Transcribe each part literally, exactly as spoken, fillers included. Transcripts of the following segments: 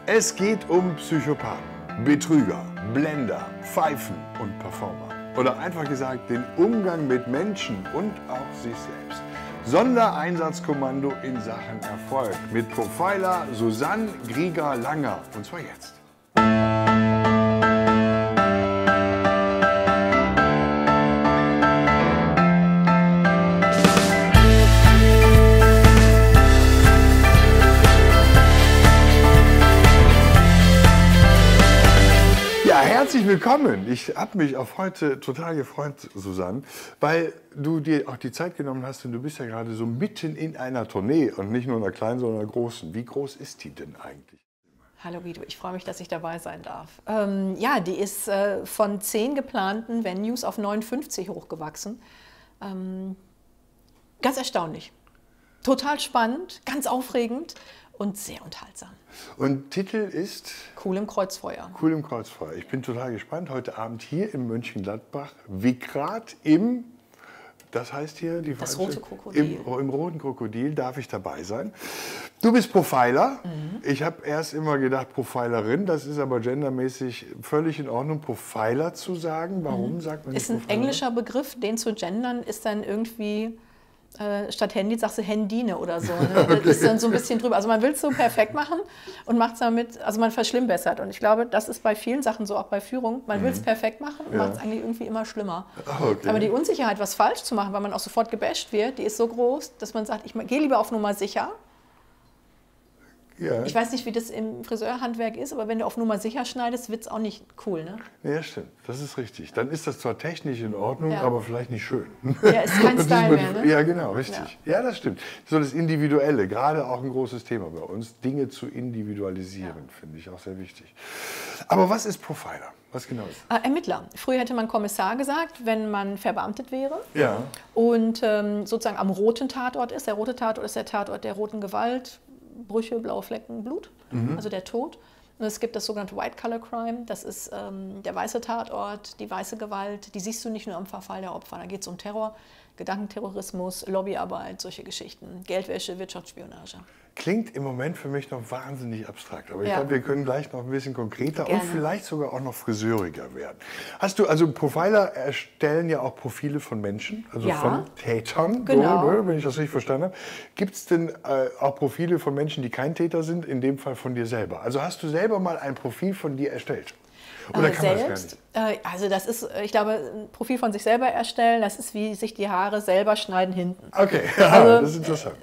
Es geht um Psychopathen, Betrüger, Blender, Pfeifen und Performer. Oder einfach gesagt, den Umgang mit Menschen und auch sich selbst. Sondereinsatzkommando in Sachen Erfolg mit Profiler Susanne Grieger-Langer. Und zwar jetzt. Herzlich willkommen. Ich habe mich auf heute total gefreut, Susanne, weil du dir auch die Zeit genommen hast und du bist ja gerade so mitten in einer Tournee und nicht nur einer kleinen, sondern einer großen. Wie groß ist die denn eigentlich? Hallo Guido, ich freue mich, dass ich dabei sein darf. Ähm, ja, die ist äh, von zehn geplanten Venues auf neunundfünfzig hochgewachsen. Ähm, ganz erstaunlich. Total spannend, ganz aufregend und sehr unterhaltsam. Und Titel ist? Cool im Kreuzfeuer. Cool im Kreuzfeuer. Ich bin total gespannt. Heute Abend hier in Mönchengladbach, Wickrath im, das heißt hier? Die das rote Krokodil. Im, Im roten Krokodil darf ich dabei sein. Du bist Profiler. Mhm. Ich habe erst immer gedacht Profilerin. Das ist aber gendermäßig völlig in Ordnung, Profiler zu sagen. Warum mhm. sagt man nicht Ist ein Profiler? Englischer Begriff, den zu gendern ist dann irgendwie... Äh, statt Handy sagst du Handine oder so. Ne? Okay. Das ist dann so ein bisschen drüber. Also man will es so perfekt machen und macht es damit, also man verschlimmbessert. Und ich glaube, das ist bei vielen Sachen so, auch bei Führung. Man mhm. will es perfekt machen und ja. macht es eigentlich irgendwie immer schlimmer. Okay. Aber die Unsicherheit, was falsch zu machen, weil man auch sofort gebasht wird, die ist so groß, dass man sagt, ich gehe lieber auf Nummer sicher. Ja. Ich weiß nicht, wie das im Friseurhandwerk ist, aber wenn du auf Nummer sicher schneidest, wird es auch nicht cool, ne? Ja, stimmt. Das ist richtig. Dann ist das zwar technisch in Ordnung, ja. aber vielleicht nicht schön. Ja, ist kein Style mehr, ne? Ja, genau, richtig. Ja. ja, das stimmt. So das Individuelle, gerade auch ein großes Thema bei uns, Dinge zu individualisieren, ja. finde ich auch sehr wichtig. Aber was ist Profiler? Was genau ist das? Äh, Ermittler. Früher hätte man Kommissar gesagt, wenn man verbeamtet wäre. Ja. Und ähm, sozusagen am roten Tatort ist. Der rote Tatort ist der Tatort der roten Gewalt. Brüche, blaue Flecken, Blut, mhm. also der Tod. Und es gibt das sogenannte White Collar Crime, das ist ähm, der weiße Tatort, die weiße Gewalt, die siehst du nicht nur am Verfall der Opfer, da geht es um Terror, Gedankenterrorismus, Lobbyarbeit, solche Geschichten, Geldwäsche, Wirtschaftsspionage. Klingt im Moment für mich noch wahnsinnig abstrakt, aber ich ja. glaube, wir können gleich noch ein bisschen konkreter Gerne. und vielleicht sogar auch noch friseuriger werden. Hast du, also Profiler erstellen ja auch Profile von Menschen, also ja. von Tätern, genau. so, ne, wenn ich das richtig verstanden habe. Gibt es denn äh, auch Profile von Menschen, die kein Täter sind, in dem Fall von dir selber? Also hast du selber mal ein Profil von dir erstellt? Oder kann man das gar nicht? Äh, also das ist, ich glaube, ein Profil von sich selber erstellen, das ist wie sich die Haare selber schneiden hinten. Okay, ja, also, das ist interessant.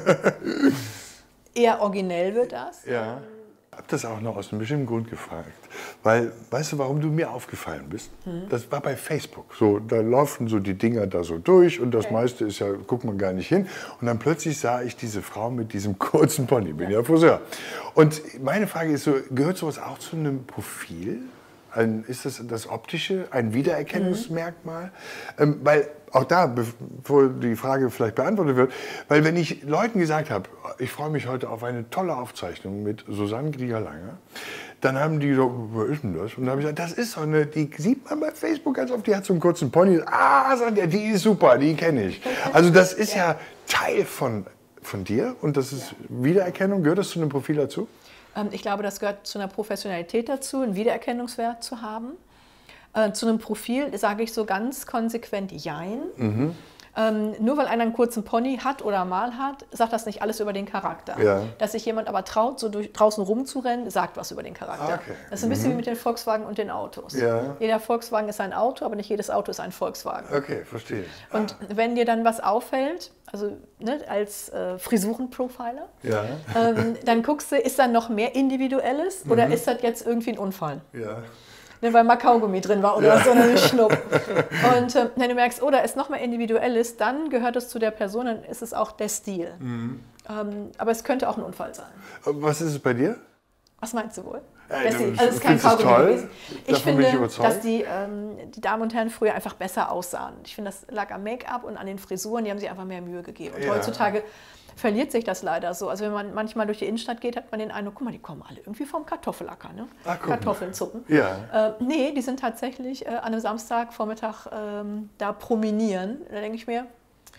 Eher originell wird das. Ja. Ich habe das auch noch aus einem bestimmten Grund gefragt. Weil, weißt du, warum du mir aufgefallen bist? Hm. Das war bei Facebook. So, da laufen so die Dinger da so durch und das okay. meiste ist ja, guckt man gar nicht hin. Und dann plötzlich sah ich diese Frau mit diesem kurzen Pony, bin ja, ja Friseur. Und meine Frage ist so, gehört sowas auch zu einem Profil? Ein, ist das das Optische, ein Wiedererkennungsmerkmal? Mhm. Ähm, weil auch da, bevor die Frage vielleicht beantwortet wird, weil wenn ich Leuten gesagt habe, ich freue mich heute auf eine tolle Aufzeichnung mit Susanne Grieger-Langer, dann haben die so, was ist denn das? Und dann habe ich gesagt, das ist so eine, die sieht man bei Facebook ganz oft, die hat so einen kurzen Pony. Ah, sagt er, die ist super, die kenne ich. Also das ist ja, ja Teil von, von dir und das ist ja. Wiedererkennung. Gehört das zu einem Profil dazu? Ich glaube, das gehört zu einer Professionalität dazu, einen Wiedererkennungswert zu haben. Äh, zu einem Profil sage ich so ganz konsequent Jein. Mhm. Ähm, nur weil einer einen kurzen Pony hat oder mal hat, sagt das nicht alles über den Charakter. Ja. Dass sich jemand aber traut, so durch, draußen rumzurennen, sagt was über den Charakter. Okay. Das ist ein bisschen mhm. wie mit den Volkswagen und den Autos. Ja. Jeder Volkswagen ist ein Auto, aber nicht jedes Auto ist ein Volkswagen. Okay, verstehe. Und ah. wenn dir dann was auffällt, also ne, als äh, Frisurenprofiler, ja. ähm, dann guckst du, ist da noch mehr Individuelles mhm. oder ist das jetzt irgendwie ein Unfall? Ja. Ne, weil mal Kaugummi drin war oder ja. so eine Schnupp. Und äh, wenn du merkst, oh, da ist noch mehr Individuelles, dann gehört es zu der Person, dann ist es auch der Stil. Mhm. Ähm, aber es könnte auch ein Unfall sein. Was ist es bei dir? Was meinst du wohl? Ey, also es ist kein Kaugummi toll? gewesen. Ich Davon finde, bin ich dass die, ähm, die Damen und Herren früher einfach besser aussahen. Ich finde, das lag am Make-up und an den Frisuren, die haben sich einfach mehr Mühe gegeben. Und ja. heutzutage verliert sich das leider so. Also wenn man manchmal durch die Innenstadt geht, hat man den Eindruck, guck mal, die kommen alle irgendwie vom Kartoffelacker, ne? Ach, Kartoffeln zucken. Ja. Äh, nee, die sind tatsächlich äh, an einem Samstagvormittag ähm, da promenieren. Da denke ich mir,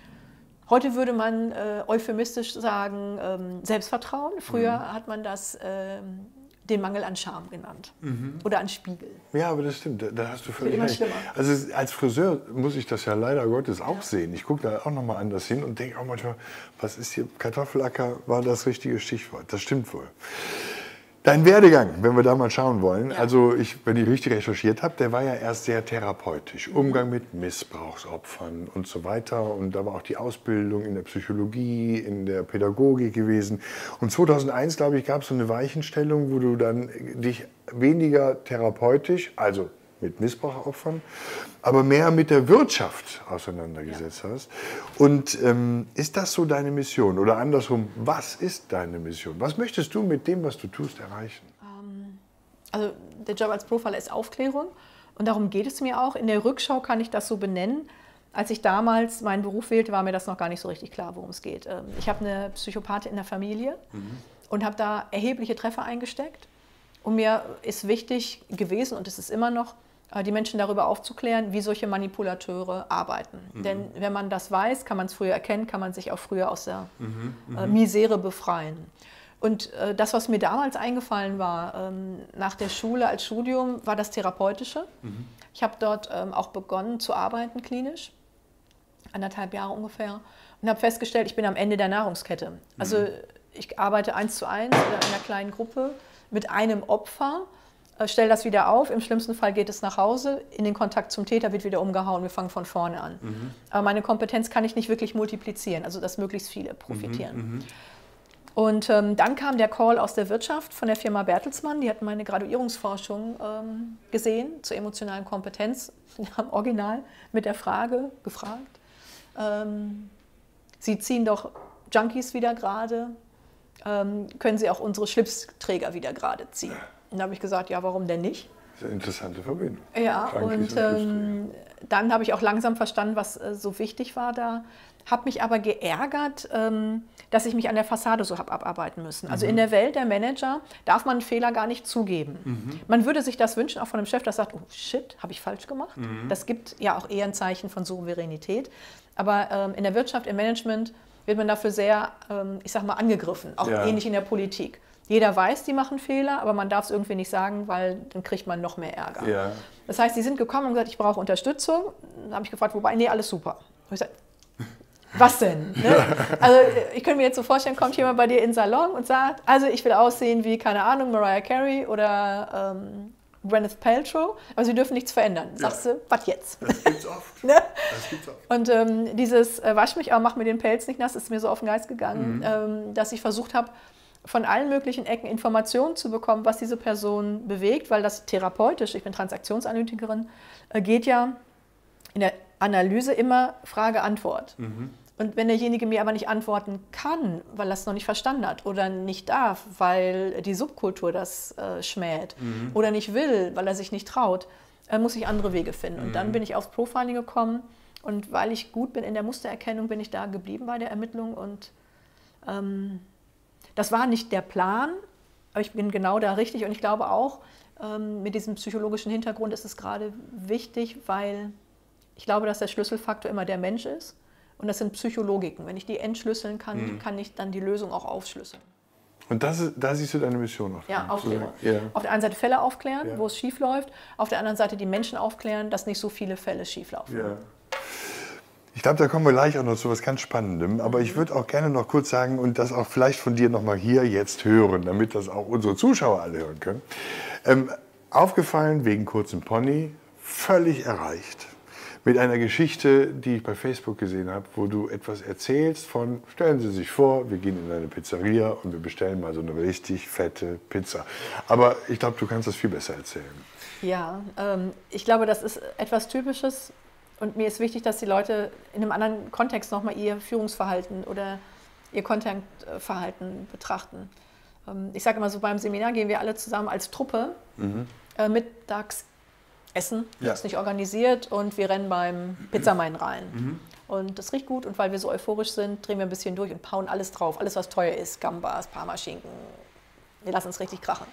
heute würde man äh, euphemistisch sagen, ähm, Selbstvertrauen. Früher mhm. hat man das ähm, den Mangel an Charme genannt. Mhm. Oder an Spiegel. Ja, aber das stimmt, da, da hast du völlig immer recht. Schlimmer. Also als Friseur muss ich das ja leider Gottes auch ja. sehen. Ich gucke da auch nochmal anders hin und denke auch manchmal, was ist hier, Kartoffelacker war das richtige Stichwort. Das stimmt wohl. Dein Werdegang, wenn wir da mal schauen wollen, ja. also ich, wenn ich richtig recherchiert habe, der war ja erst sehr therapeutisch. Mhm. Umgang mit Missbrauchsopfern und so weiter. Und da war auch die Ausbildung in der Psychologie, in der Pädagogik gewesen. Und zweitausendeins, glaube ich, gab es so eine Weichenstellung, wo du dann dich weniger therapeutisch, also mit Missbrauchsopfern, aber mehr mit der Wirtschaft auseinandergesetzt ja. hast. Und ähm, ist das so deine Mission? Oder andersrum, was ist deine Mission? Was möchtest du mit dem, was du tust, erreichen? Ähm, also der Job als Profiler ist Aufklärung und darum geht es mir auch. In der Rückschau kann ich das so benennen. Als ich damals meinen Beruf wählte, war mir das noch gar nicht so richtig klar, worum es geht. Ähm, ich habe eine Psychopathin in der Familie mhm. und habe da erhebliche Treffer eingesteckt. Und mir ist wichtig gewesen, und es ist immer noch, die Menschen darüber aufzuklären, wie solche Manipulateure arbeiten. Mhm. Denn wenn man das weiß, kann man es früher erkennen, kann man sich auch früher aus der mhm, äh, Misere befreien. Und äh, das, was mir damals eingefallen war, ähm, nach der Schule als Studium, war das Therapeutische. Mhm. Ich habe dort ähm, auch begonnen zu arbeiten, klinisch, anderthalb Jahre ungefähr, und habe festgestellt, ich bin am Ende der Nahrungskette. Also mhm. ich arbeite eins zu eins oder in einer kleinen Gruppe mit einem Opfer, stell das wieder auf, im schlimmsten Fall geht es nach Hause, in den Kontakt zum Täter wird wieder umgehauen, wir fangen von vorne an. Mhm. Aber meine Kompetenz kann ich nicht wirklich multiplizieren, also dass möglichst viele profitieren. Mhm, und ähm, dann kam der Call aus der Wirtschaft von der Firma Bertelsmann, die hatten meine Graduierungsforschung ähm, gesehen zur emotionalen Kompetenz, die haben original mit der Frage gefragt, ähm, Sie ziehen doch Junkies wieder gerade, ähm, können Sie auch unsere Schlipsträger wieder gerade ziehen? Und da habe ich gesagt, ja, warum denn nicht? Das ist eine interessante Verbindung. Ja, Junkies und ähm, dann habe ich auch langsam verstanden, was äh, so wichtig war da. Habe mich aber geärgert, ähm, dass ich mich an der Fassade so habe abarbeiten müssen. Also mhm. in der Welt der Manager darf man einen Fehler gar nicht zugeben. Mhm. Man würde sich das wünschen, auch von einem Chef, der sagt, oh shit, habe ich falsch gemacht. Mhm. Das gibt ja auch eher ein Zeichen von Souveränität. Aber ähm, in der Wirtschaft, im Management wird man dafür sehr, ähm, ich sag mal, angegriffen. Auch ja. ähnlich in der Politik. Jeder weiß, die machen Fehler, aber man darf es irgendwie nicht sagen, weil dann kriegt man noch mehr Ärger. Ja. Das heißt, die sind gekommen und gesagt, ich brauche Unterstützung. Dann habe ich gefragt, wobei, nee, alles super. Und ich sage, was denn? Ne? Also ich könnte mir jetzt so vorstellen, kommt jemand bei dir in den Salon und sagt, also ich will aussehen wie, keine Ahnung, Mariah Carey oder ähm, Gwyneth Paltrow, aber sie dürfen nichts verändern. Ja. Sagst du, was jetzt? Das gibt's oft. Ne? Das gibt's oft. Und ähm, dieses äh, Wasch mich, aber mach mir den Pelz nicht nass, ist mir so auf den Geist gegangen, mhm. ähm, dass ich versucht habe, von allen möglichen Ecken Informationen zu bekommen, was diese Person bewegt, weil das therapeutisch, ich bin Transaktionsanalytikerin, äh, geht ja in der Analyse immer Frage-Antwort. Mhm. Und wenn derjenige mir aber nicht antworten kann, weil er es noch nicht verstanden hat oder nicht darf, weil die Subkultur das äh, schmäht mhm. oder nicht will, weil er sich nicht traut, äh, muss ich andere Wege finden. Mhm. Und dann bin ich aufs Profiling gekommen und weil ich gut bin in der Mustererkennung, bin ich da geblieben bei der Ermittlung und ähm, das war nicht der Plan, aber ich bin genau da richtig und ich glaube auch, ähm, mit diesem psychologischen Hintergrund ist es gerade wichtig, weil ich glaube, dass der Schlüsselfaktor immer der Mensch ist und das sind Psychologiken. Wenn ich die entschlüsseln kann, mhm. kann ich dann die Lösung auch aufschlüsseln. Und das ist, da siehst du deine Mission noch. Ja, Aufklärung. Ja. Auf der einen Seite Fälle aufklären, ja. wo es schief läuft, auf der anderen Seite die Menschen aufklären, dass nicht so viele Fälle schief laufen. Ja. Ich glaube, da kommen wir gleich auch noch zu was ganz Spannendem. Aber ich würde auch gerne noch kurz sagen und das auch vielleicht von dir noch mal hier jetzt hören, damit das auch unsere Zuschauer alle hören können. Ähm, aufgefallen wegen kurzem Pony, völlig erreicht. Mit einer Geschichte, die ich bei Facebook gesehen habe, wo du etwas erzählst von, stellen Sie sich vor, wir gehen in eine Pizzeria und wir bestellen mal so eine richtig fette Pizza. Aber ich glaube, du kannst das viel besser erzählen. Ja, ähm, ich glaube, das ist etwas Typisches. Und mir ist wichtig, dass die Leute in einem anderen Kontext nochmal ihr Führungsverhalten oder ihr Contentverhalten betrachten. Ich sage immer so, beim Seminar gehen wir alle zusammen als Truppe mhm. äh, mittags essen, ja. das ist nicht organisiert und wir rennen beim Pizzamain rein. Mhm. Und das riecht gut und weil wir so euphorisch sind, drehen wir ein bisschen durch und pauen alles drauf, alles was teuer ist, Gambas, Parmaschinken, wir lassen es richtig krachen.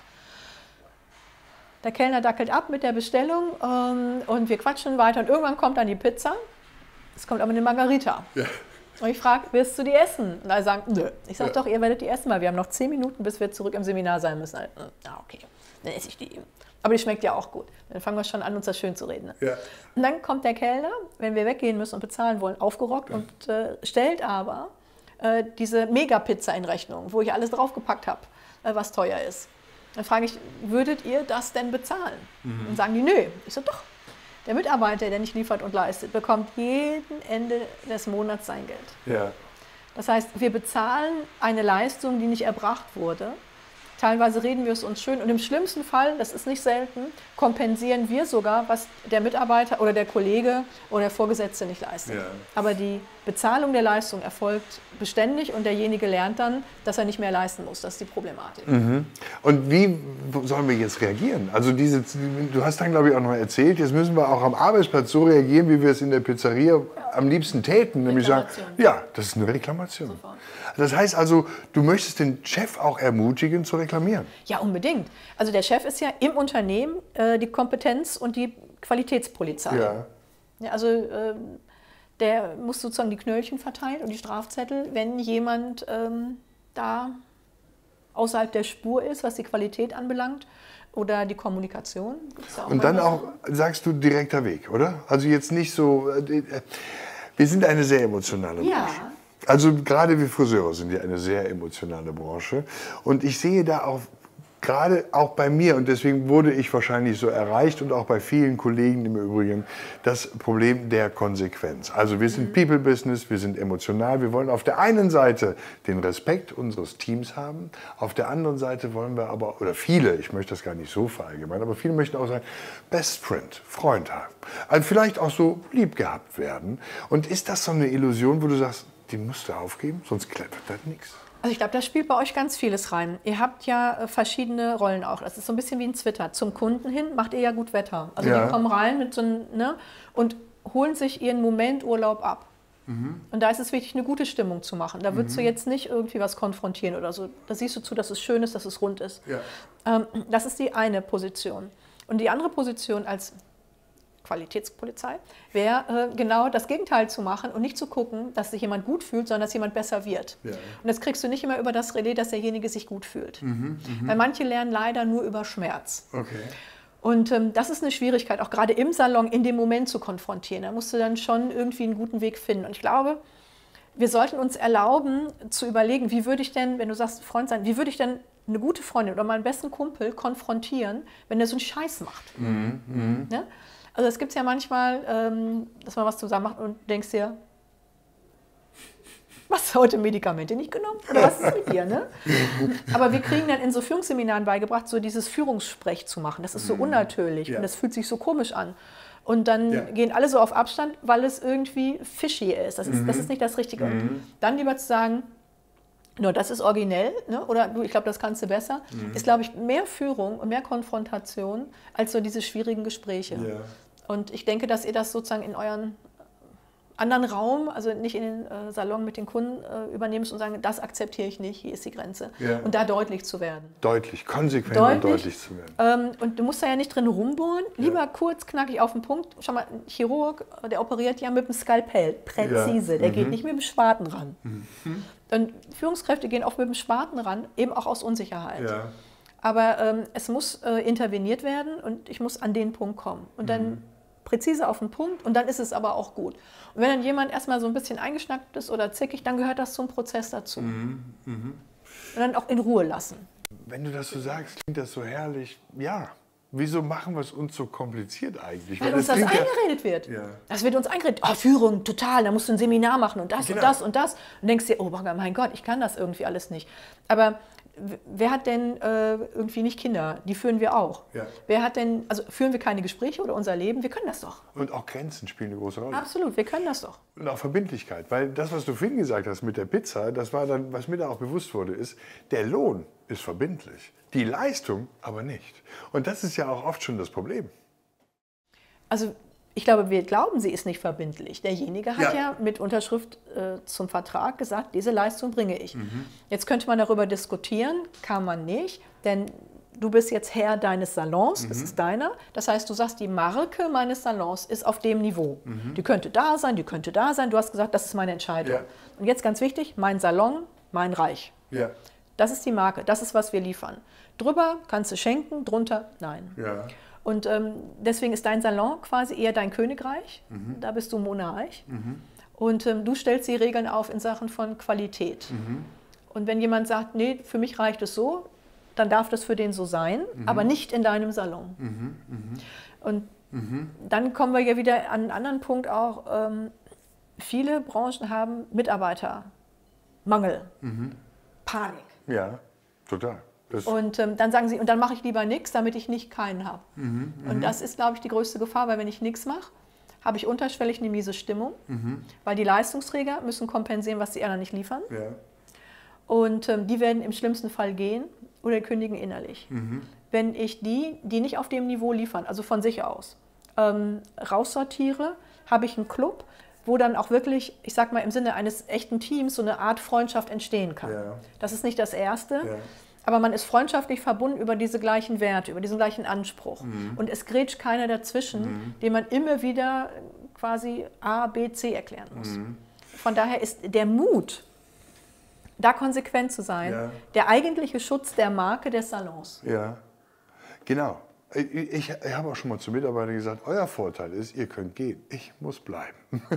Der Kellner dackelt ab mit der Bestellung ähm, und wir quatschen weiter und irgendwann kommt dann die Pizza. Es kommt aber eine Margarita. Ja. Und ich frage, wirst du die essen? Und alle sagen, nö. Ich sage, ja. doch, ihr werdet die essen, weil wir haben noch zehn Minuten, bis wir zurück im Seminar sein müssen. Ah, okay, dann esse ich die. Aber die schmeckt ja auch gut. Dann fangen wir schon an, uns das schön zu reden. Ne? Ja. Und dann kommt der Kellner, wenn wir weggehen müssen und bezahlen wollen, aufgerockt ja. und äh, stellt aber äh, diese Mega-Pizza in Rechnung, wo ich alles draufgepackt habe, äh, was teuer ist. Dann frage ich, würdet ihr das denn bezahlen? Mhm. Und sagen die, nö. Ich so, doch. Der Mitarbeiter, der nicht liefert und leistet, bekommt jeden Ende des Monats sein Geld. Ja. Das heißt, wir bezahlen eine Leistung, die nicht erbracht wurde. Teilweise reden wir es uns schön und im schlimmsten Fall, das ist nicht selten, kompensieren wir sogar, was der Mitarbeiter oder der Kollege oder der Vorgesetzte nicht leistet. Ja. Aber die Bezahlung der Leistung erfolgt beständig und derjenige lernt dann, dass er nicht mehr leisten muss. Das ist die Problematik. Mhm. Und wie sollen wir jetzt reagieren? Also diese, du hast dann, glaube ich, auch noch erzählt, jetzt müssen wir auch am Arbeitsplatz so reagieren, wie wir es in der Pizzeria am liebsten täten. Nämlich sagen, ja, das ist eine Reklamation. Sofort. Das heißt also, du möchtest den Chef auch ermutigen, zu reklamieren? Ja, unbedingt. Also der Chef ist ja im Unternehmen äh, die Kompetenz und die Qualitätspolizei. Ja. Ja, also äh, der muss sozusagen die Knöllchen verteilen und die Strafzettel, wenn jemand ähm, da außerhalb der Spur ist, was die Qualität anbelangt oder die Kommunikation. Ja auch und dann auch, sagst du, direkter Weg, oder? Also jetzt nicht so, äh, wir sind eine sehr emotionale Branche. Ja. Also gerade wir Friseure sind ja eine sehr emotionale Branche und ich sehe da auch, gerade auch bei mir, und deswegen wurde ich wahrscheinlich so erreicht und auch bei vielen Kollegen im Übrigen, das Problem der Konsequenz. Also wir sind People-Business, wir sind emotional, wir wollen auf der einen Seite den Respekt unseres Teams haben, auf der anderen Seite wollen wir aber, oder viele, ich möchte das gar nicht so verallgemeinern, aber viele möchten auch sagen, Best Friend, Freund haben. Also vielleicht auch so lieb gehabt werden. Und ist das so eine Illusion, wo du sagst, die musst du aufgeben, sonst klettert das nichts? Also ich glaube, da spielt bei euch ganz vieles rein. Ihr habt ja verschiedene Rollen auch. Das ist so ein bisschen wie ein Twitter. Zum Kunden hin macht ihr ja gut Wetter. Also ja. Die kommen rein mit so einem, ne, und holen sich ihren Moment Urlaub ab. Mhm. Und da ist es wichtig, eine gute Stimmung zu machen. Da würdest mhm. du jetzt nicht irgendwie was konfrontieren oder so. Da siehst du zu, dass es schön ist, dass es rund ist. Ja. Ähm, das ist die eine Position. Und die andere Position als Qualitätspolizei wäre äh, genau das Gegenteil zu machen und nicht zu gucken, dass sich jemand gut fühlt, sondern dass jemand besser wird. Ja. Und das kriegst du nicht immer über das Relais, dass derjenige sich gut fühlt. Mhm, mh. Weil manche lernen leider nur über Schmerz. Okay. Und ähm, das ist eine Schwierigkeit, auch gerade im Salon in dem Moment zu konfrontieren. Da musst du dann schon irgendwie einen guten Weg finden. Und ich glaube, wir sollten uns erlauben zu überlegen, wie würde ich denn, wenn du sagst Freund sein, wie würde ich denn eine gute Freundin oder meinen besten Kumpel konfrontieren, wenn der so einen Scheiß macht. Mhm, mh. Ja? Also es gibt ja manchmal, ähm, dass man was zusammen macht und denkst dir, hast du heute Medikamente nicht genommen? Oder was ist mit dir? Ne? Aber wir kriegen dann in so Führungsseminaren beigebracht, so dieses Führungssprech zu machen. Das ist so unnatürlich ja. und das fühlt sich so komisch an. Und dann ja. gehen alle so auf Abstand, weil es irgendwie fishy ist. Das ist, mhm. das ist nicht das Richtige. Mhm. Und dann lieber zu sagen, nur das ist originell, ne? Oder du, ich glaube, das kannst du besser, mhm. ist, glaube ich, mehr Führung und mehr Konfrontation als so diese schwierigen Gespräche. Ja. Und ich denke, dass ihr das sozusagen in euren anderen Raum, also nicht in den äh, Salon mit den Kunden äh, übernehmt und sagen, das akzeptiere ich nicht, hier ist die Grenze. Ja. Und da deutlich zu werden. Deutlich, konsequent deutlich, und deutlich zu werden. Ähm, und du musst da ja nicht drin rumbohren, lieber ja. kurz, knackig auf den Punkt. Schau mal, ein Chirurg, der operiert ja mit dem Skalpell, präzise, ja. der mhm. geht nicht mit dem Spaten ran. Mhm. Und Führungskräfte gehen oft mit dem Spaten ran, eben auch aus Unsicherheit. Ja. Aber ähm, es muss äh, interveniert werden und ich muss an den Punkt kommen. Und dann mhm. präzise auf den Punkt und dann ist es aber auch gut. Und wenn dann jemand erstmal so ein bisschen eingeschnackt ist oder zickig, dann gehört das zum Prozess dazu. Mhm. Mhm. Und dann auch in Ruhe lassen. Wenn du das so sagst, klingt das so herrlich. Ja, wieso machen wir es uns so kompliziert eigentlich? Weil, Weil uns das eingeredet ja, wird. Ja. Das wird uns eingeredet. Oh, Führung, total, da musst du ein Seminar machen und das genau. und das und das. Und denkst dir, oh mein Gott, ich kann das irgendwie alles nicht. Aber wer hat denn äh, irgendwie nicht Kinder? Die führen wir auch. Ja. Wer hat denn, also führen wir keine Gespräche oder unser Leben? Wir können das doch. Und auch Grenzen spielen eine große Rolle. Absolut, wir können das doch. Und auch Verbindlichkeit, weil das, was du vorhin gesagt hast mit der Pizza, das war dann, was mir da auch bewusst wurde, ist, der Lohn ist verbindlich, die Leistung aber nicht. Und das ist ja auch oft schon das Problem. Also ich glaube, wir glauben, sie ist nicht verbindlich. Derjenige hat ja, ja mit Unterschrift äh, zum Vertrag gesagt, diese Leistung bringe ich. Mhm. Jetzt könnte man darüber diskutieren, kann man nicht, denn du bist jetzt Herr deines Salons, mhm. das ist deiner. Das heißt, du sagst, die Marke meines Salons ist auf dem Niveau. Mhm. Die könnte da sein, die könnte da sein. Du hast gesagt, das ist meine Entscheidung. Ja. Und jetzt ganz wichtig, mein Salon, mein Reich. Ja. Das ist die Marke, das ist, was wir liefern. Drüber kannst du schenken, drunter nein. Ja. Und ähm, deswegen ist dein Salon quasi eher dein Königreich. Mhm. Da bist du Monarch. Mhm. Und ähm, du stellst die Regeln auf in Sachen von Qualität. Mhm. Und wenn jemand sagt, nee, für mich reicht es so, dann darf das für den so sein, mhm. aber nicht in deinem Salon. Mhm. Mhm. Und mhm. dann kommen wir ja wieder an einen anderen Punkt auch. Ähm, viele Branchen haben Mitarbeitermangel, mhm. Panik. Ja, total. Das und ähm, dann sagen sie, und dann mache ich lieber nichts, damit ich nicht keinen habe. Mhm, und das ist, glaube ich, die größte Gefahr, weil wenn ich nichts mache, habe ich unterschwellig eine miese Stimmung, mhm. weil die Leistungsträger müssen kompensieren, was die anderen nicht liefern. Ja. Und ähm, die werden im schlimmsten Fall gehen oder kündigen innerlich. Mhm. Wenn ich die, die nicht auf dem Niveau liefern, also von sich aus, ähm, raussortiere, habe ich einen Club, wo dann auch wirklich, ich sag mal im Sinne eines echten Teams, so eine Art Freundschaft entstehen kann. Ja. Das ist nicht das Erste. Ja. Aber man ist freundschaftlich verbunden über diese gleichen Werte, über diesen gleichen Anspruch. Mhm. Und es grätscht keiner dazwischen, mhm. dem man immer wieder quasi A, B, C erklären muss. Mhm. Von daher ist der Mut, da konsequent zu sein, ja. der eigentliche Schutz der Marke des Salons. Ja, genau. Ich, ich habe auch schon mal zu Mitarbeitern gesagt, euer Vorteil ist, ihr könnt gehen, ich muss bleiben.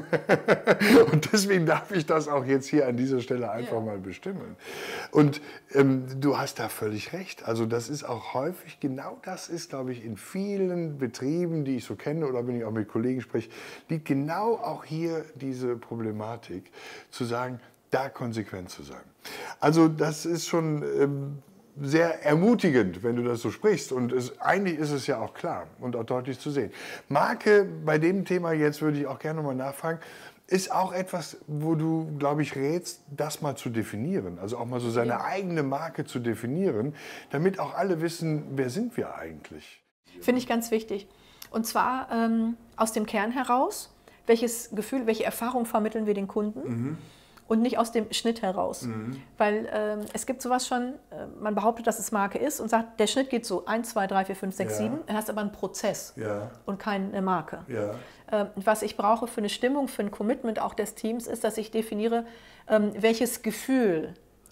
Und deswegen darf ich das auch jetzt hier an dieser Stelle einfach ja. mal bestimmen. Und ähm, du hast da völlig recht. Also das ist auch häufig, genau das ist, glaube ich, in vielen Betrieben, die ich so kenne oder wenn ich auch mit Kollegen spreche, liegt genau auch hier diese Problematik, zu sagen, da konsequent zu sein. Also das ist schon ähm, sehr ermutigend, wenn du das so sprichst. Und es, eigentlich ist es ja auch klar und auch deutlich zu sehen. Marke, bei dem Thema jetzt würde ich auch gerne mal nachfragen, ist auch etwas, wo du, glaube ich, rätst, das mal zu definieren. Also auch mal so seine ja. eigene Marke zu definieren, damit auch alle wissen, wer sind wir eigentlich. Finde ich ganz wichtig. Und zwar ähm, aus dem Kern heraus, welches Gefühl, welche Erfahrung vermitteln wir den Kunden? Mhm. Und nicht aus dem Schnitt heraus. Mhm. Weil ähm, es gibt sowas schon, äh, man behauptet, dass es Marke ist und sagt, der Schnitt geht so eins, zwei, drei, vier, fünf, sechs, sieben. Dann hast du aber einen Prozess ja. und keine Marke. Ja. Ähm, was ich brauche für eine Stimmung, für ein Commitment auch des Teams, ist, dass ich definiere, ähm, welches Gefühl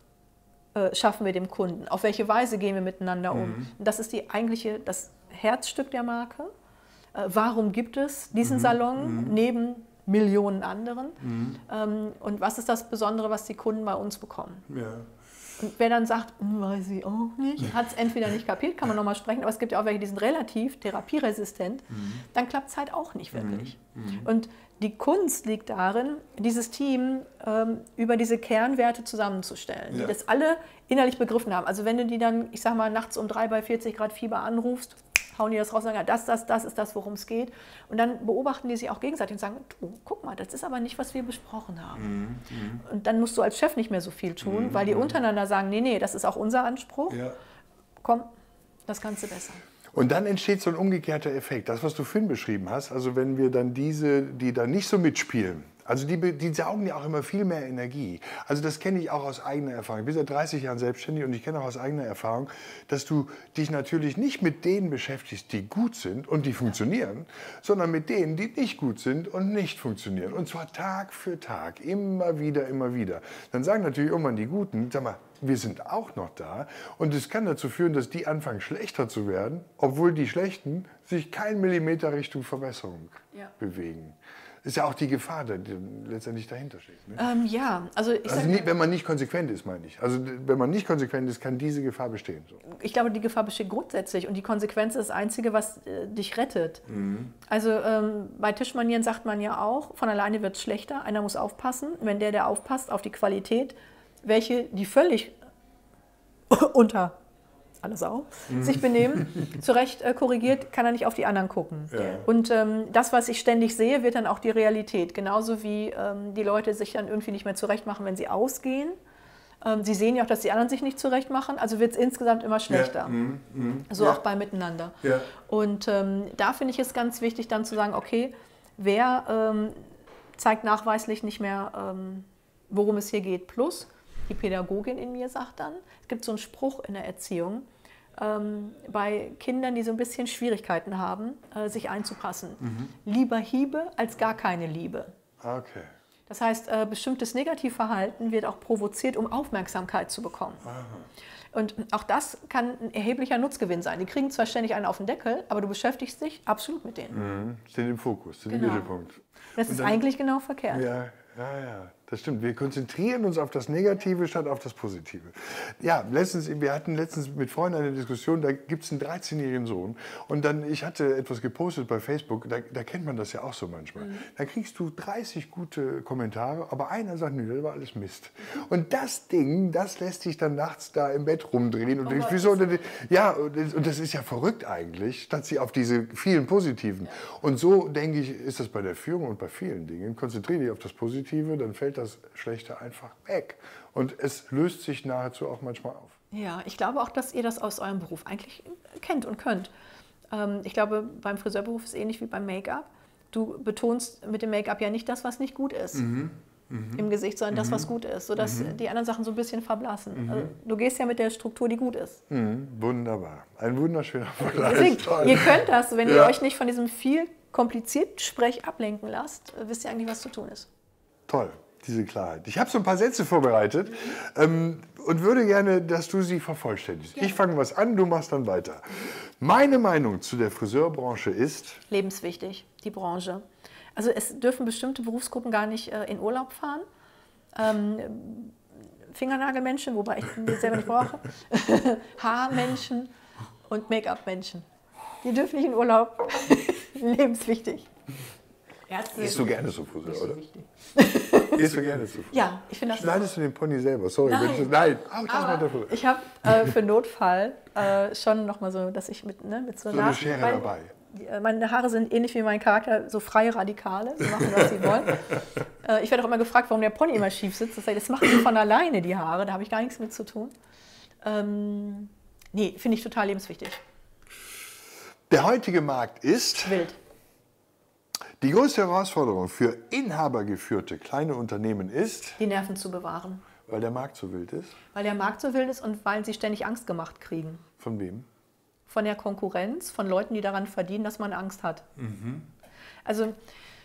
äh, schaffen wir dem Kunden, auf welche Weise gehen wir miteinander mhm. um. Und das ist die eigentliche, das Herzstück der Marke. Äh, warum gibt es diesen mhm. Salon mhm. neben Millionen anderen. Mhm. Ähm, und was ist das Besondere, was die Kunden bei uns bekommen? Ja. Und wer dann sagt, weiß ich auch nicht, hat es entweder nicht kapiert, kann man nochmal sprechen, aber es gibt ja auch welche, die sind relativ therapieresistent, mhm. dann klappt es halt auch nicht wirklich. Mhm. Und die Kunst liegt darin, dieses Team ähm, über diese Kernwerte zusammenzustellen, ja. die das alle innerlich begriffen haben. Also wenn du die dann, ich sag mal, nachts um drei bei vierzig Grad Fieber anrufst, hauen die das raus und sagen, ja, das, das, das ist das, worum es geht. Und dann beobachten die sich auch gegenseitig und sagen, du, guck mal, das ist aber nicht, was wir besprochen haben. Mhm. Und dann musst du als Chef nicht mehr so viel tun, mhm. weil die untereinander sagen, nee, nee, das ist auch unser Anspruch. Ja. Komm, das kannst du besser. Und dann entsteht so ein umgekehrter Effekt. Das, was du vorhin beschrieben hast, also wenn wir dann diese, die da nicht so mitspielen, also die, die saugen ja auch immer viel mehr Energie. Also das kenne ich auch aus eigener Erfahrung. Ich bin seit dreißig Jahren selbstständig und ich kenne auch aus eigener Erfahrung, dass du dich natürlich nicht mit denen beschäftigst, die gut sind und die funktionieren, sondern mit denen, die nicht gut sind und nicht funktionieren. Und zwar Tag für Tag, immer wieder, immer wieder. Dann sagen natürlich irgendwann die Guten, sag mal, wir sind auch noch da. Und es kann dazu führen, dass die anfangen schlechter zu werden, obwohl die Schlechten sich keinen Millimeter Richtung Verbesserung ja. bewegen. Ist ja auch die Gefahr, die letztendlich dahinter steht. Ne? Ähm, ja, also, ich also nie, wenn man nicht konsequent ist, meine ich. Also wenn man nicht konsequent ist, kann diese Gefahr bestehen. So. Ich glaube, die Gefahr besteht grundsätzlich und die Konsequenz ist das Einzige, was äh, dich rettet. Mhm. Also ähm, bei Tischmanieren sagt man ja auch, von alleine wird es schlechter, einer muss aufpassen. Wenn der, der aufpasst auf die Qualität, welche, die völlig unter alle Sau, mhm. sich benehmen, zu Recht äh, korrigiert, kann er nicht auf die anderen gucken. Ja. Und ähm, das, was ich ständig sehe, wird dann auch die Realität. Genauso wie ähm, die Leute sich dann irgendwie nicht mehr zurechtmachen, wenn sie ausgehen. Ähm, sie sehen ja auch, dass die anderen sich nicht zurechtmachen, also wird es insgesamt immer schlechter. Ja. Mhm. Mhm. So ja. auch bei Miteinander. Ja. Und ähm, da finde ich es ganz wichtig, dann zu sagen, okay, wer ähm, zeigt nachweislich nicht mehr, ähm, worum es hier geht. Plus, die Pädagogin in mir sagt dann, es gibt so einen Spruch in der Erziehung, ähm, bei Kindern, die so ein bisschen Schwierigkeiten haben, äh, sich einzupassen. Mhm. Lieber Hiebe als gar keine Liebe. Okay. Das heißt, äh, bestimmtes Negativverhalten wird auch provoziert, um Aufmerksamkeit zu bekommen. Aha. Und auch das kann ein erheblicher Nutzgewinn sein. Die kriegen zwar ständig einen auf den Deckel, aber du beschäftigst dich absolut mit denen. Mhm. Sind im Fokus, sind Genau. im Mittelpunkt. Das Und ist dann, eigentlich genau verkehrt. Ja, ja, ja, das stimmt. Wir konzentrieren uns auf das Negative statt auf das Positive. Ja, letztens, wir hatten letztens mit Freunden eine Diskussion, da gibt es einen dreizehnjährigen Sohn und dann, ich hatte etwas gepostet bei Facebook, da, da kennt man das ja auch so manchmal. Mhm. Da kriegst du dreißig gute Kommentare, aber einer sagt, nö, das war alles Mist. Und das Ding, das lässt dich dann nachts da im Bett rumdrehen und Oh denkst, Gott, wieso? Ja, und das ist ja verrückt eigentlich, statt sie auf diese vielen Positiven. Ja. Und so, denke ich, ist das bei der Führung und bei vielen Dingen. Konzentriere dich auf das Positive, dann fällt das Schlechte einfach weg. Und es löst sich nahezu auch manchmal auf. Ja, ich glaube auch, dass ihr das aus eurem Beruf eigentlich kennt und könnt. Ähm, ich glaube, beim Friseurberuf ist es ähnlich wie beim Make-up. Du betonst mit dem Make-up ja nicht das, was nicht gut ist. Mhm. Mhm. Im Gesicht, sondern mhm. das, was gut ist, sodass mhm. die anderen Sachen so ein bisschen verblassen. Mhm. Also, du gehst ja mit der Struktur, die gut ist. Mhm. Wunderbar. Ein wunderschöner Vergleich. Deswegen, ihr könnt das, wenn ja. ihr euch nicht von diesem viel komplizierten Sprech ablenken lasst, wisst ihr eigentlich, was zu tun ist. Toll, diese Klarheit. Ich habe so ein paar Sätze vorbereitet mhm. ähm, und würde gerne, dass du sie vervollständigst. Ja. Ich fange was an, du machst dann weiter. Meine Meinung zu der Friseurbranche ist? Lebenswichtig, die Branche. Also es dürfen bestimmte Berufsgruppen gar nicht äh, in Urlaub fahren. Ähm, Fingernagelmenschen, wobei ich die selber nicht brauche. Haarmenschen und Make-up-Menschen. Die dürfen nicht in Urlaub. Lebenswichtig. Ärzte. Gehst du gerne zum Friseur, oder? Gehst du gerne zum Friseur? Ja, ich finde das. Schneidest du den Pony selber? Sorry, Nein. wenn ich, nein. Oh, das war der Friseur. Ich habe äh, für Notfall äh, schon noch mal so, dass ich mit, ne, mit so, so eine Schere dabei. Meine Haare sind ähnlich wie mein Charakter, so freie Radikale, die machen, was sie wollen. Äh, ich werde auch immer gefragt, warum der Pony immer schief sitzt. Das, das machen sie von alleine, die Haare, da habe ich gar nichts mit zu tun. Ähm, nee, finde ich total lebenswichtig. Der heutige Markt ist wild. Die größte Herausforderung für inhabergeführte kleine Unternehmen ist, die Nerven zu bewahren. Weil der Markt so wild ist? Weil der Markt so wild ist und weil sie ständig Angst gemacht kriegen. Von wem? Von der Konkurrenz, von Leuten, die daran verdienen, dass man Angst hat. Mhm. Also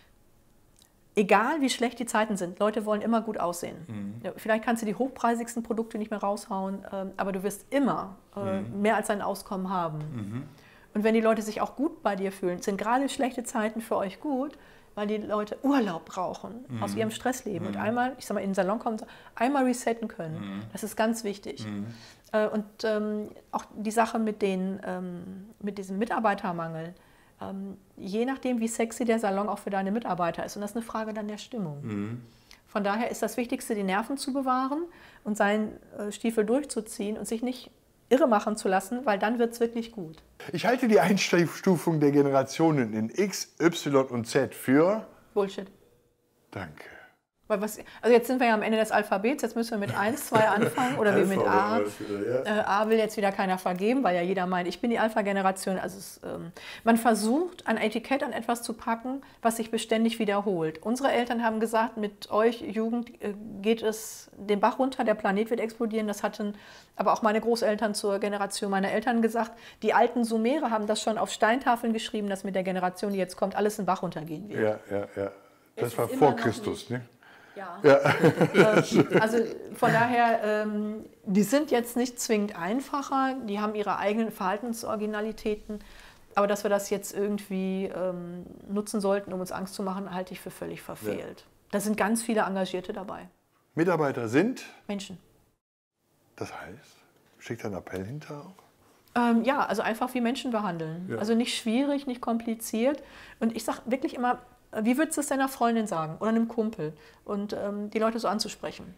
egal wie schlecht die Zeiten sind, Leute wollen immer gut aussehen. Mhm. Vielleicht kannst du die hochpreisigsten Produkte nicht mehr raushauen, aber du wirst immer mhm. mehr als ein Auskommen haben. Mhm. Und wenn die Leute sich auch gut bei dir fühlen, sind gerade schlechte Zeiten für euch gut, weil die Leute Urlaub brauchen mhm. aus ihrem Stressleben mhm. und einmal, ich sag mal, in den Salon kommen, einmal resetten können. Mhm. Das ist ganz wichtig. Mhm. Und ähm, auch die Sache mit, den, ähm, mit diesem Mitarbeitermangel, ähm, je nachdem, wie sexy der Salon auch für deine Mitarbeiter ist. Und das ist eine Frage dann der Stimmung. Mhm. Von daher ist das Wichtigste, die Nerven zu bewahren und seinen äh, Stiefel durchzuziehen und sich nicht irre machen zu lassen, weil dann wird es wirklich gut. Ich halte die Einstufung der Generationen in X, Y und Z für Bullshit. Danke. Weil was, also jetzt sind wir ja am Ende des Alphabets, jetzt müssen wir mit eins, zwei anfangen oder wie mit A. Äh, A will jetzt wieder keiner vergeben, weil ja jeder meint, ich bin die Alpha-Generation. Also es, ähm, man versucht, ein Etikett an etwas zu packen, was sich beständig wiederholt. Unsere Eltern haben gesagt, mit euch Jugend äh, geht es den Bach runter, der Planet wird explodieren. Das hatten aber auch meine Großeltern zur Generation meiner Eltern gesagt. Die alten Sumerer haben das schon auf Steintafeln geschrieben, dass mit der Generation, die jetzt kommt, alles den Bach runtergehen wird. Ja, ja, ja. Das war vor Christus, ne? Ja. ja. Also von daher, ähm, die sind jetzt nicht zwingend einfacher, die haben ihre eigenen Verhaltensoriginalitäten, aber dass wir das jetzt irgendwie ähm, nutzen sollten, um uns Angst zu machen, halte ich für völlig verfehlt. Ja. Da sind ganz viele Engagierte dabei. Mitarbeiter sind? Menschen. Das heißt, schickt einen Appell hinter auch? Ähm, ja, also einfach wie Menschen behandeln. Ja. Also nicht schwierig, nicht kompliziert. Und ich sage wirklich immer, wie würdest du es deiner Freundin sagen oder einem Kumpel? Und ähm, die Leute so anzusprechen.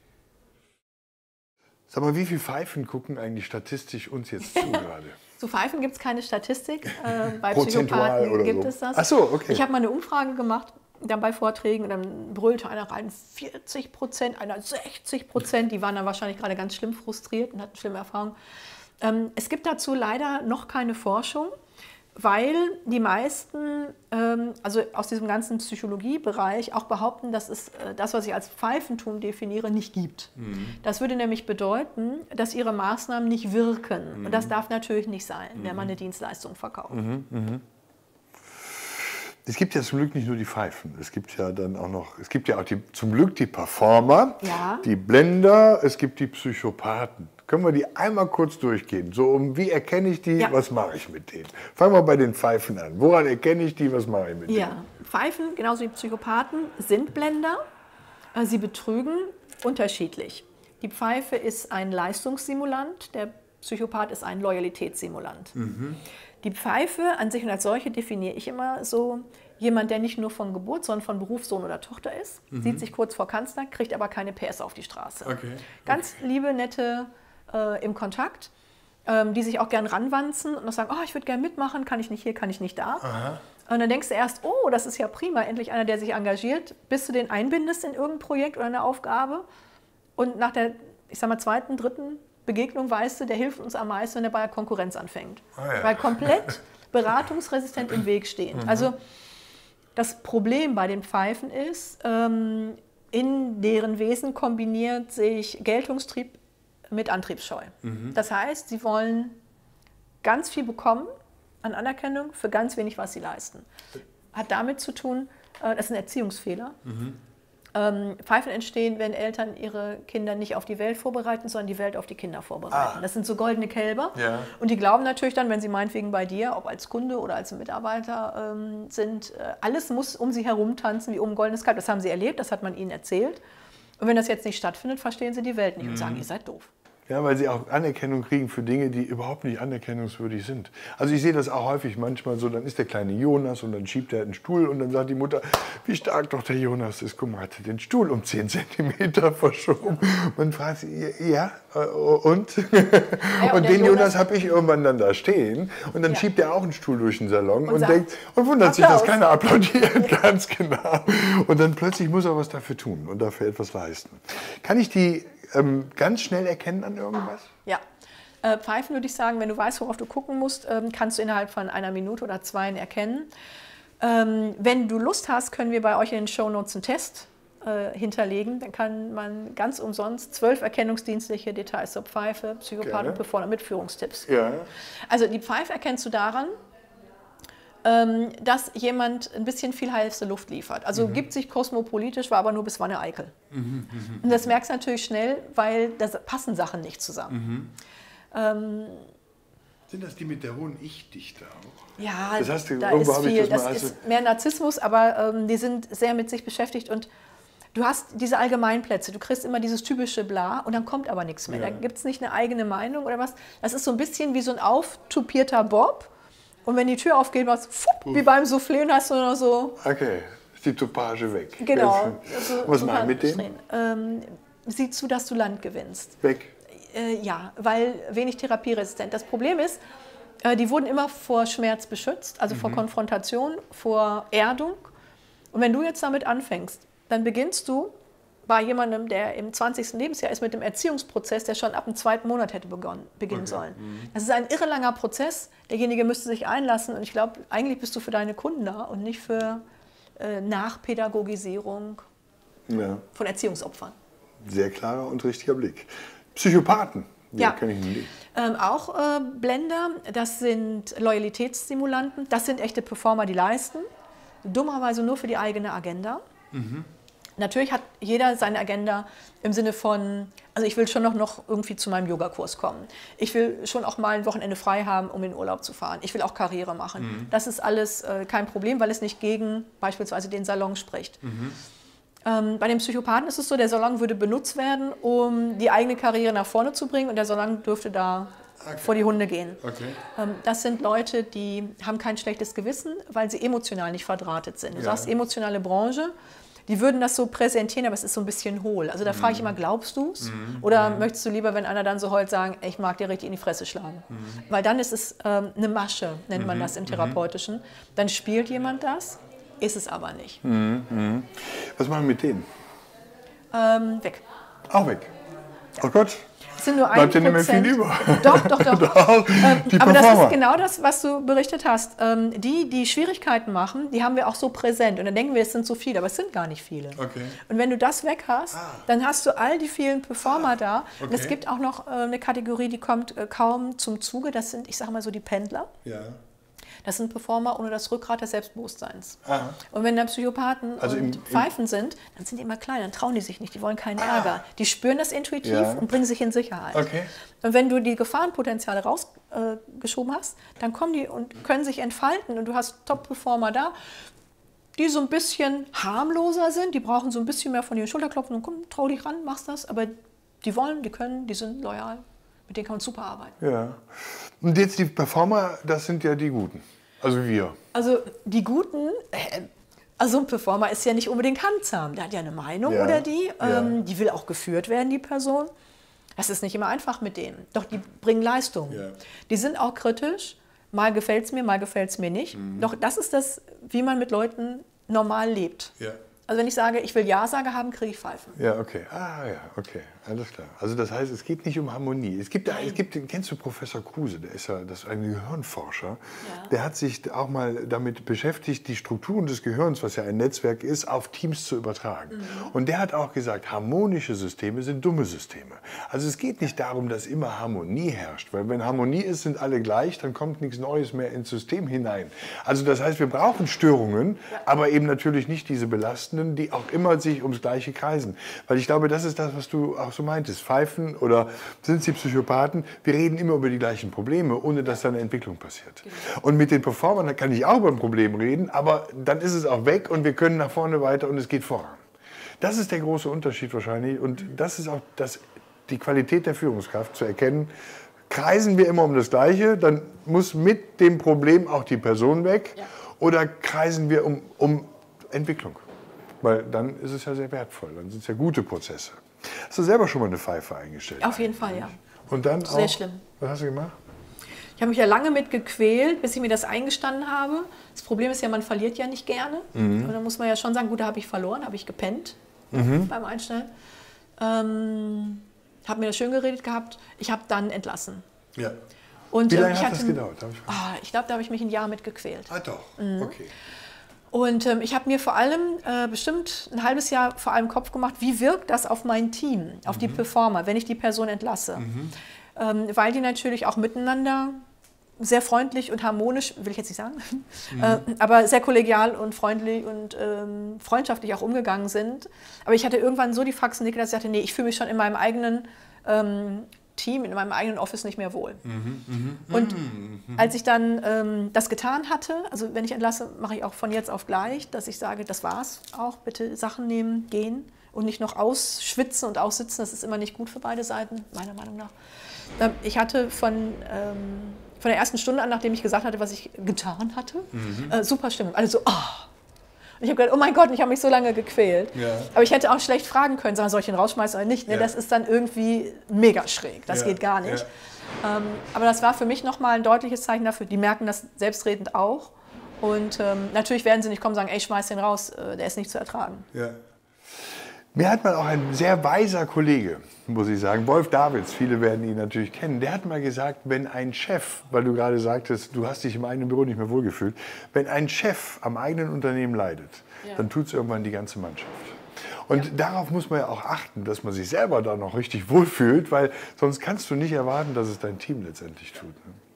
Sag mal, wie viele Pfeifen gucken eigentlich statistisch uns jetzt zu gerade? Zu Pfeifen gibt es keine Statistik. Äh, bei Psychopathen gibt so. es das. Ach so, okay. Ich habe mal eine Umfrage gemacht, dann bei Vorträgen, und dann brüllte einer rein, vierzig Prozent, einer sechzig Prozent. Die waren dann wahrscheinlich gerade ganz schlimm frustriert und hatten schlimme Erfahrungen. Ähm, es gibt dazu leider noch keine Forschung. weil die meisten, ähm, also aus diesem ganzen Psychologiebereich, auch behaupten, dass es äh, das, was ich als Pfeifentum definiere, nicht gibt. Mhm. Das würde nämlich bedeuten, dass ihre Maßnahmen nicht wirken. Mhm. Und das darf natürlich nicht sein, mhm. wenn man eine Dienstleistung verkauft. Mhm. Mhm. Es gibt ja zum Glück nicht nur die Pfeifen, es gibt ja dann auch noch, es gibt ja auch die, zum Glück die Performer, ja. die Blender, es gibt die Psychopathen. Können wir die einmal kurz durchgehen? So, um wie erkenne ich die, ja. was mache ich mit denen? Fangen wir bei den Pfeifen an. Woran erkenne ich die, was mache ich mit ja. denen? Pfeifen, genauso wie Psychopathen, sind Blender. Sie betrügen unterschiedlich. Die Pfeife ist ein Leistungssimulant, der Psychopath ist ein Loyalitätssimulant. Mhm. Die Pfeife an sich und als solche definiere ich immer so, jemand, der nicht nur von Geburt, sondern von Berufssohn oder Tochter ist, mhm. sieht sich kurz vor Kanzler, kriegt aber keine P S auf die Straße. Okay. Ganz okay. liebe, nette äh, im Kontakt, ähm, die sich auch gern ranwanzen und noch sagen, oh, ich würde gern mitmachen, kann ich nicht hier, kann ich nicht da. Aha. Und dann denkst du erst, oh, das ist ja prima, endlich einer, der sich engagiert, bis du den einbindest in irgendein Projekt oder eine Aufgabe. Und nach der, ich sag mal, zweiten, dritten Begegnung weißt du, der hilft uns am meisten, wenn er bei der Konkurrenz anfängt. Oh ja. Weil komplett beratungsresistent im Weg stehen. Mhm. Also das Problem bei den Pfeifen ist, ähm, in deren Wesen kombiniert sich Geltungstrieb mit Antriebsscheu. Mhm. Das heißt, sie wollen ganz viel bekommen an Anerkennung für ganz wenig, was sie leisten. Hat damit zu tun, äh, das ist ein Erziehungsfehler. Mhm. Ähm, Pfeifen entstehen, wenn Eltern ihre Kinder nicht auf die Welt vorbereiten, sondern die Welt auf die Kinder vorbereiten. Ah. Das sind so goldene Kälber. Ja. Und die glauben natürlich dann, wenn sie meinetwegen bei dir, ob als Kunde oder als Mitarbeiter ähm, sind, äh, alles muss um sie herum tanzen wie um ein goldenes Kalb. Das haben sie erlebt, das hat man ihnen erzählt. Und wenn das jetzt nicht stattfindet, verstehen sie die Welt nicht mhm. und sagen, ihr seid doof. Ja, weil sie auch Anerkennung kriegen für Dinge, die überhaupt nicht anerkennungswürdig sind. Also ich sehe das auch häufig manchmal so, dann ist der kleine Jonas und dann schiebt er einen Stuhl und dann sagt die Mutter, wie stark doch der Jonas ist. Guck mal, hat er den Stuhl um zehn Zentimeter verschoben. Man fragt sich, ja, und? Ja, und, und den Jonas, Jonas habe ich irgendwann dann da stehen und dann ja. schiebt er auch einen Stuhl durch den Salon und, und, denkt, und wundert Applaus. sich, dass keiner applaudiert, ja. ganz genau. Und dann plötzlich muss er was dafür tun und dafür etwas leisten. Kann ich die Ähm, ganz schnell erkennen an irgendwas? Ja. Äh, Pfeifen würde ich sagen, wenn du weißt, worauf du gucken musst, ähm, kannst du innerhalb von einer Minute oder zwei erkennen. Ähm, wenn du Lust hast, können wir bei euch in den Shownotes einen Test äh, hinterlegen. Dann kann man ganz umsonst zwölf erkennungsdienstliche Details zur Pfeife, Psychopathen, Performer mit Führungstipps. Ja. Also die Pfeife erkennst du daran, dass jemand ein bisschen viel heiße Luft liefert. Also mhm. gibt sich kosmopolitisch, war aber nur bis Wanne-Eickel. Mhm, mh, und das merkst du natürlich schnell, weil da passen Sachen nicht zusammen. Mhm. Ähm, Sind das die mit der hohen Ich-Dichte auch? Ja, das heißt, da ist viel. Das, das ist mehr Narzissmus, aber ähm, die sind sehr mit sich beschäftigt und du hast diese Allgemeinplätze, du kriegst immer dieses typische Bla und dann kommt aber nichts mehr. Ja. Da gibt es nicht eine eigene Meinung oder was. Das ist so ein bisschen wie so ein auftupierter Bob. Und wenn die Tür aufgeht, was wie beim Soufflé und hast du noch so... Okay, ist die Topage weg. Genau. Also, was machen wir mit denen? Ähm, sieh zu, dass du Land gewinnst. Weg? Äh, ja, weil wenig therapieresistent. Das Problem ist, äh, die wurden immer vor Schmerz beschützt, also mhm. vor Konfrontation, vor Erdung. Und wenn du jetzt damit anfängst, dann beginnst du bei jemandem, der im zwanzigsten Lebensjahr ist, mit dem Erziehungsprozess, der schon ab dem zweiten Monat hätte begonnen, beginnen okay. sollen. Mhm. Das ist ein irre langer Prozess. Derjenige müsste sich einlassen. Und ich glaube, eigentlich bist du für deine Kunden da und nicht für äh, Nachpädagogisierung ja. von Erziehungsopfern. Sehr klarer und richtiger Blick. Psychopathen, die ja. kenne ich nicht. Ähm, auch äh, Blender, das sind Loyalitätsstimulanten. Das sind echte Performer, die leisten. Dummerweise nur für die eigene Agenda. Mhm. Natürlich hat jeder seine Agenda im Sinne von, also ich will schon noch, noch irgendwie zu meinem Yogakurs kommen. Ich will schon auch mal ein Wochenende frei haben, um in den Urlaub zu fahren. Ich will auch Karriere machen. Mhm. Das ist alles äh, kein Problem, weil es nicht gegen beispielsweise den Salon spricht. Mhm. Ähm, bei den Psychopathen ist es so, der Salon würde benutzt werden, um die eigene Karriere nach vorne zu bringen und der Salon dürfte da okay. vor die Hunde gehen. Okay. Ähm, das sind Leute, die haben kein schlechtes Gewissen, weil sie emotional nicht verdrahtet sind. Du ja. sagst emotionale Branche. Die würden das so präsentieren, aber es ist so ein bisschen hohl. Also da frage ich immer, glaubst du es? Mhm. Oder mhm. möchtest du lieber, wenn einer dann so heult, sagen, ich mag dir richtig in die Fresse schlagen? Mhm. Weil dann ist es ähm, eine Masche, nennt man das im Therapeutischen. Dann spielt jemand das, ist es aber nicht. Mhm. Was machen wir mit denen? Ähm, weg. Auch weg? Oh Gott. Es sind nur ein Bleibt ja nicht mehr Prozent. viel über. Doch, doch, doch. Doch, ähm, die aber das Performer. ist genau das, was du berichtet hast. Ähm, die, die Schwierigkeiten machen, die haben wir auch so präsent. Und dann denken wir, es sind so viele, aber es sind gar nicht viele. Okay. Und wenn du das weg hast, Ah. dann hast du all die vielen Performer Ah, da. Und es okay. gibt auch noch äh, eine Kategorie, die kommt äh, kaum zum Zuge. Das sind, ich sage mal so, die Pendler. Ja. Das sind Performer ohne das Rückgrat des Selbstbewusstseins. Aha. Und wenn da Psychopathen Also im- und im- Pfeifen sind, dann sind die immer klein, dann trauen die sich nicht, die wollen keinen Ah. Ärger. Die spüren das intuitiv Ja. und bringen sich in Sicherheit. Okay. Und wenn du die Gefahrenpotenziale rausgeschoben äh, geschoben hast, dann kommen die und können sich entfalten und du hast Top-Performer da, die so ein bisschen harmloser sind, die brauchen so ein bisschen mehr von ihren Schulterklopfen und komm, trau dich ran, machst das, aber die wollen, die können, die sind loyal, mit denen kann man super arbeiten. Ja. Und jetzt die Performer, das sind ja die Guten. Also wir. Also die Guten, äh, also ein Performer ist ja nicht unbedingt handsam. Der hat ja eine Meinung Ja, oder die. ja. Ähm, die will auch geführt werden, die Person. Das ist nicht immer einfach mit denen. Doch die bringen Leistung. Ja. Die sind auch kritisch. Mal gefällt es mir, mal gefällt es mir nicht. Mhm. Doch das ist das, wie man mit Leuten normal lebt. Ja. Also wenn ich sage, ich will Ja-Sage haben, kriege ich Pfeifen. Ja, okay. Ah, ja, okay. Alles klar. Also das heißt, es geht nicht um Harmonie. Es gibt, es gibt, kennst du Professor Kruse, der ist ja das ist ein Gehirnforscher. Ja. Der hat sich auch mal damit beschäftigt, die Strukturen des Gehirns, was ja ein Netzwerk ist, auf Teams zu übertragen. Mhm. Und der hat auch gesagt, harmonische Systeme sind dumme Systeme. Also es geht nicht darum, dass immer Harmonie herrscht. Weil wenn Harmonie ist, sind alle gleich, dann kommt nichts Neues mehr ins System hinein. Also das heißt, wir brauchen Störungen, ja. aber eben natürlich nicht diese belastenden, die auch immer sich ums Gleiche kreisen. Weil ich glaube, das ist das, was du auch so meintest. Pfeifen oder sind sie Psychopathen? Wir reden immer über die gleichen Probleme, ohne dass da eine Entwicklung passiert. Genau. Und mit den Performern kann ich auch über ein Problem reden, aber dann ist es auch weg und wir können nach vorne weiter und es geht voran. Das ist der große Unterschied wahrscheinlich und das ist auch das, die Qualität der Führungskraft zu erkennen. Kreisen wir immer um das Gleiche, dann muss mit dem Problem auch die Person weg, ja. oder kreisen wir um, um Entwicklung. Weil dann ist es ja sehr wertvoll, dann sind es ja gute Prozesse. Hast du selber schon mal eine Pfeife eingestellt? Auf jeden Fall, ja. Und dann Sehr auch, schlimm. Was hast du gemacht? Ich habe mich ja lange mit gequält, bis ich mir das eingestanden habe. Das Problem ist ja, man verliert ja nicht gerne. Mhm. Und dann muss man ja schon sagen, gut, da habe ich verloren, habe ich gepennt mhm. beim Einstellen. Ähm, habe mir das schön geredet gehabt. Ich habe dann entlassen. Ja. Und, Wie lange ähm, ich hat hatte, das gedauert? Hab ich oh, ich glaube, da habe ich mich ein Jahr mit gequält. Ah doch, mhm. okay. Und ähm, ich habe mir vor allem äh, bestimmt ein halbes Jahr vor allem Kopf gemacht, wie wirkt das auf mein Team, auf mhm. die Performer, wenn ich die Person entlasse. Mhm. Ähm, weil die natürlich auch miteinander sehr freundlich und harmonisch, will ich jetzt nicht sagen, mhm. äh, aber sehr kollegial und freundlich und ähm, freundschaftlich auch umgegangen sind. Aber ich hatte irgendwann so die Faxen dicke, dass ich dachte, nee, ich fühle mich schon in meinem eigenen ähm, Team, in meinem eigenen Office nicht mehr wohl. Mhm, mh, und mh, als ich dann ähm, das getan hatte, also wenn ich entlasse, mache ich auch von jetzt auf gleich, dass ich sage, das war's auch, bitte Sachen nehmen, gehen und nicht noch ausschwitzen und aussitzen, das ist immer nicht gut für beide Seiten, meiner Meinung nach. Ich hatte von, ähm, von der ersten Stunde an, nachdem ich gesagt hatte, was ich getan hatte, mhm. äh, super Stimmung, alle so, oh. Und ich habe gedacht, oh mein Gott, ich habe mich so lange gequält. Ja. Aber ich hätte auch schlecht fragen können, soll ich ihn rausschmeißen oder nicht. Ne? Ja. Das ist dann irgendwie mega schräg. Das ja. geht gar nicht. Ja. Ähm, aber das war für mich nochmal ein deutliches Zeichen dafür. Die merken das selbstredend auch. Und ähm, natürlich werden sie nicht kommen und sagen, ey, schmeiß den raus, äh, der ist nicht zu ertragen. Ja. Mir hat mal auch ein sehr weiser Kollege, muss ich sagen, Wolf Davids, viele werden ihn natürlich kennen, der hat mal gesagt, wenn ein Chef, weil du gerade sagtest, du hast dich im eigenen Büro nicht mehr wohlgefühlt, wenn ein Chef am eigenen Unternehmen leidet, ja. dann tut es irgendwann die ganze Mannschaft. Und ja. darauf muss man ja auch achten, dass man sich selber da noch richtig wohlfühlt, weil sonst kannst du nicht erwarten, dass es dein Team letztendlich tut.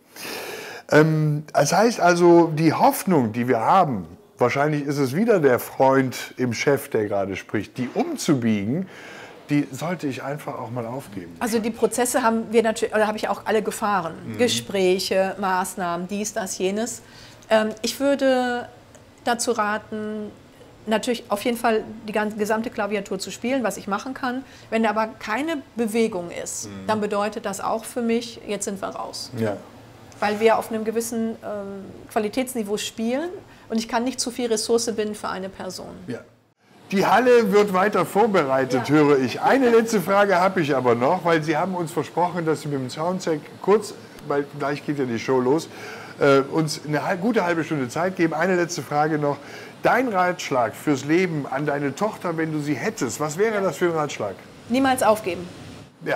Ähm, das heißt also, die Hoffnung, die wir haben, wahrscheinlich ist es wieder der Freund im Chef, der gerade spricht, die umzubiegen, die sollte ich einfach auch mal aufgeben. Also die Prozesse haben wir natürlich, oder habe ich auch alle gefahren. Mhm. Gespräche, Maßnahmen, dies, das, jenes. Ähm, ich würde dazu raten, natürlich auf jeden Fall die ganze, gesamte Klaviatur zu spielen, was ich machen kann. Wenn da aber keine Bewegung ist, mhm. dann bedeutet das auch für mich, jetzt sind wir raus. Ja. Weil wir auf einem gewissen ähm, Qualitätsniveau spielen und ich kann nicht zu viel Ressource binden für eine Person. Ja. Die Halle wird weiter vorbereitet, ja. höre ich. Eine letzte Frage habe ich aber noch, weil Sie haben uns versprochen, dass Sie mit dem Soundcheck kurz, weil gleich geht ja die Show los, äh, uns eine gute halbe Stunde Zeit geben. Eine letzte Frage noch. Dein Ratschlag fürs Leben an deine Tochter, wenn du sie hättest, was wäre das für ein Ratschlag? Niemals aufgeben. Ja,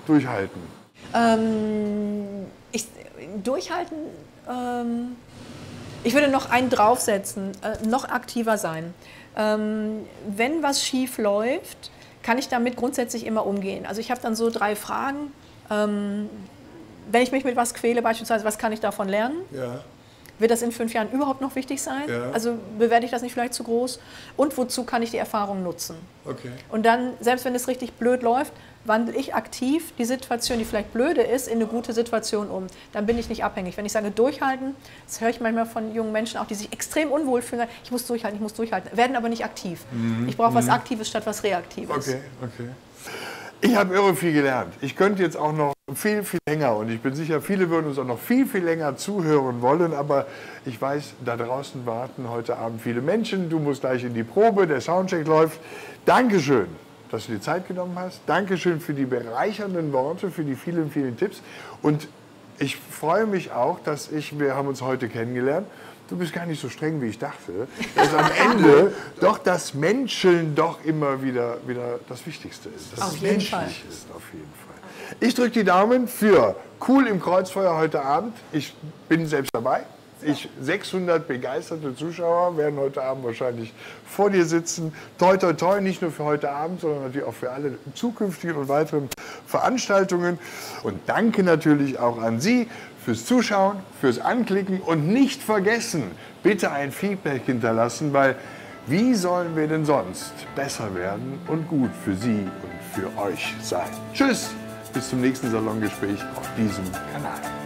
durchhalten? Ähm, ich, durchhalten, ähm, ich würde noch einen draufsetzen, äh, noch aktiver sein. Ähm, wenn was schief läuft, kann ich damit grundsätzlich immer umgehen. Also ich habe dann so drei Fragen. Ähm, wenn ich mich mit was quäle, beispielsweise, was kann ich davon lernen? Ja. Wird das in fünf Jahren überhaupt noch wichtig sein? Ja. Also bewerte ich das nicht vielleicht zu groß? Und wozu kann ich die Erfahrung nutzen? Okay. Und dann, selbst wenn es richtig blöd läuft, wandle ich aktiv die Situation, die vielleicht blöde ist, in eine gute Situation um. Dann bin ich nicht abhängig. Wenn ich sage durchhalten, das höre ich manchmal von jungen Menschen auch, die sich extrem unwohl fühlen, ich muss durchhalten, ich muss durchhalten, werden aber nicht aktiv. Mhm. Ich brauche was Aktives statt was Reaktives. Okay, okay. Ich habe irre viel gelernt. Ich könnte jetzt auch noch viel, viel länger und ich bin sicher, viele würden uns auch noch viel, viel länger zuhören wollen, aber ich weiß, da draußen warten heute Abend viele Menschen. Du musst gleich in die Probe, der Soundcheck läuft. Dankeschön, dass du dir Zeit genommen hast. Dankeschön für die bereichernden Worte, für die vielen, vielen Tipps. Und ich freue mich auch, dass ich, wir haben uns heute kennengelernt, du bist gar nicht so streng, wie ich dachte, dass am Ende doch das Menscheln doch immer wieder, wieder das Wichtigste ist. Dass auf es jeden menschlich Fall. ist, auf jeden Fall. Ich drücke die Daumen für Cool im Kreuzfeuer heute Abend. Ich bin selbst dabei. Ich, sechshundert begeisterte Zuschauer werden heute Abend wahrscheinlich vor dir sitzen. Toi, toi, toi, nicht nur für heute Abend, sondern natürlich auch für alle zukünftigen und weiteren Veranstaltungen. Und danke natürlich auch an Sie fürs Zuschauen, fürs Anklicken und nicht vergessen, bitte ein Feedback hinterlassen, weil wie sollen wir denn sonst besser werden und gut für Sie und für euch sein? Tschüss, bis zum nächsten Salongespräch auf diesem Kanal.